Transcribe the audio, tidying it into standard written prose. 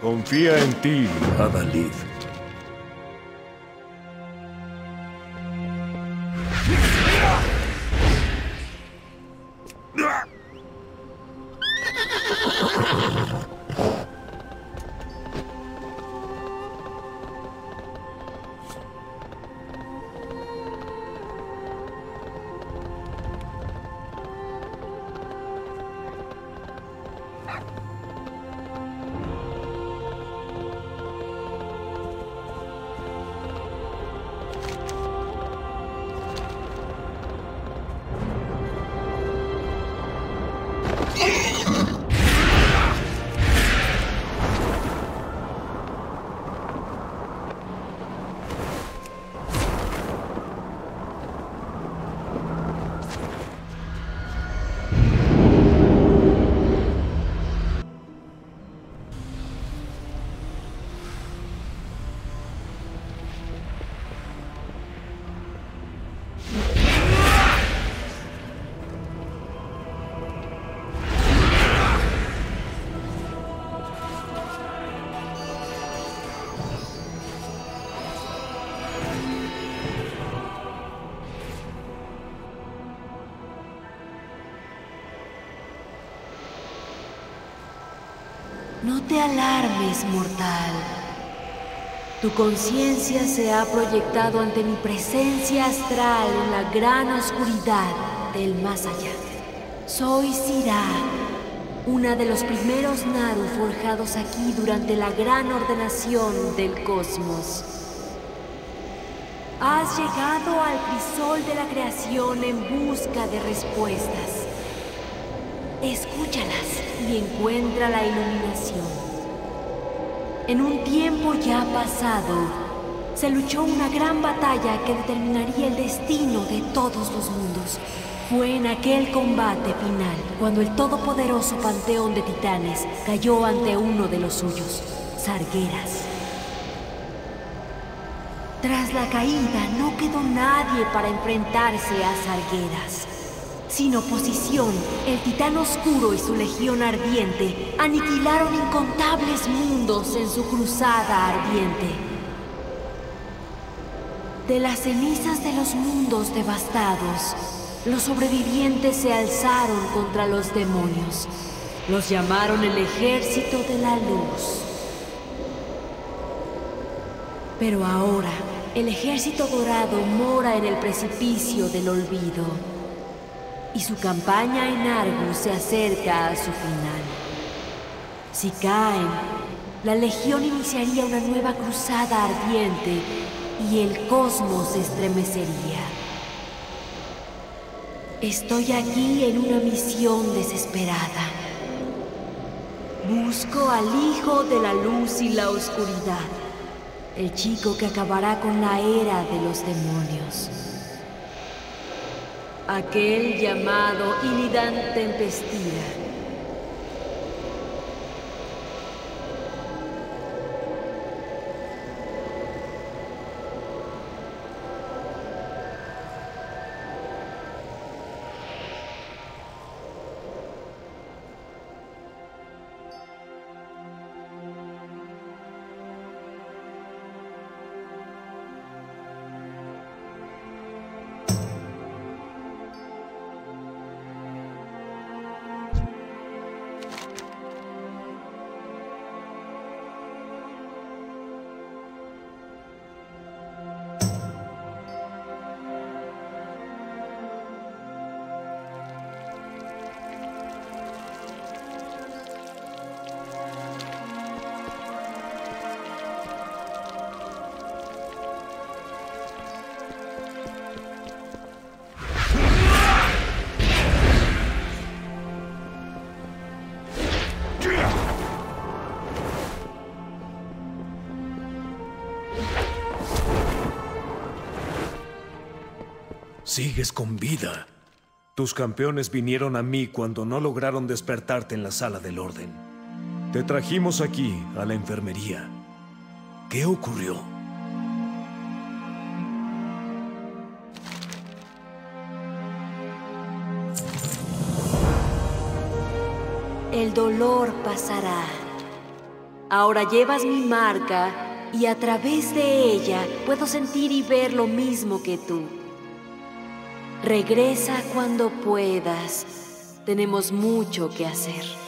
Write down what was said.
Confía en ti, Adalid. No te alarmes, mortal. Tu conciencia se ha proyectado ante mi presencia astral en la gran oscuridad del más allá. Soy Sirah, una de los primeros Naru forjados aquí durante la gran ordenación del cosmos. Has llegado al crisol de la creación en busca de respuestas. Escúchalas y encuentra la iluminación. En un tiempo ya pasado, se luchó una gran batalla que determinaría el destino de todos los mundos. Fue en aquel combate final cuando el todopoderoso panteón de titanes cayó ante uno de los suyos, Sargeras. Tras la caída no quedó nadie para enfrentarse a Sargeras. Sin oposición, el Titán Oscuro y su Legión Ardiente aniquilaron incontables mundos en su cruzada ardiente. De las cenizas de los mundos devastados, los sobrevivientes se alzaron contra los demonios. Los llamaron el Ejército de la Luz. Pero ahora, el Ejército Dorado mora en el precipicio del olvido. Y su campaña en Argus se acerca a su final. Si caen, la Legión iniciaría una nueva cruzada ardiente y el cosmos se estremecería. Estoy aquí en una misión desesperada. Busco al Hijo de la Luz y la Oscuridad, el chico que acabará con la era de los demonios. Aquel llamado Illidan Tempestira. Sigues con vida. Tus campeones vinieron a mí cuando no lograron despertarte en la sala del orden. Te trajimos aquí, a la enfermería. ¿Qué ocurrió? El dolor pasará. Ahora llevas mi marca y a través de ella puedo sentir y ver lo mismo que tú. Regresa cuando puedas. Tenemos mucho que hacer.